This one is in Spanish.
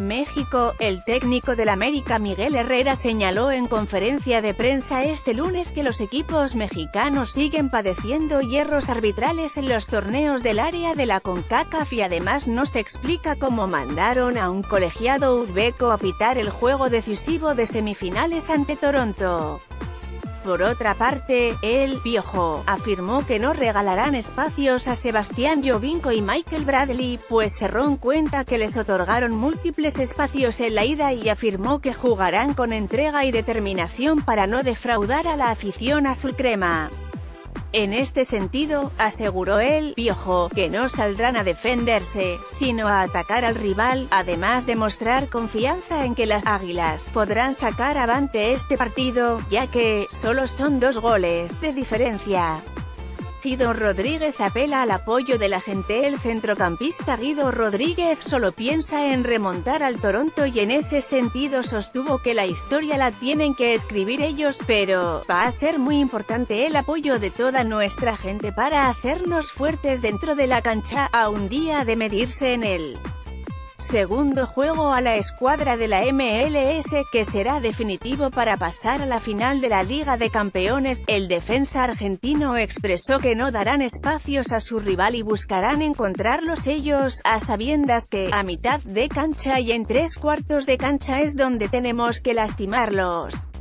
México. El técnico del América Miguel Herrera señaló en conferencia de prensa este lunes que los equipos mexicanos siguen padeciendo hierros arbitrales en los torneos del área de la CONCACAF y además no se explica cómo mandaron a un colegiado uzbeco a pitar el juego decisivo de semifinales ante Toronto. Por otra parte, el Piojo afirmó que no regalarán espacios a Sebastián Giovinco y Michael Bradley, pues Cerrón cuenta que les otorgaron múltiples espacios en la ida y afirmó que jugarán con entrega y determinación para no defraudar a la afición azulcrema. En este sentido, aseguró el Piojo, que no saldrán a defenderse, sino a atacar al rival, además de mostrar confianza en que las Águilas podrán sacar avante este partido, ya que solo son 2 goles de diferencia. Guido Rodríguez apela al apoyo de la gente. El centrocampista Guido Rodríguez solo piensa en remontar al Toronto y en ese sentido sostuvo que la historia la tienen que escribir ellos, pero va a ser muy importante el apoyo de toda nuestra gente para hacernos fuertes dentro de la cancha, a un día de medirse en el segundo juego a la escuadra de la MLS, que será definitivo para pasar a la final de la Liga de Campeones. El defensa argentino expresó que no darán espacios a su rival y buscarán encontrarlos ellos, a sabiendas que, a mitad de cancha y en 3/4 de cancha es donde tenemos que lastimarlos.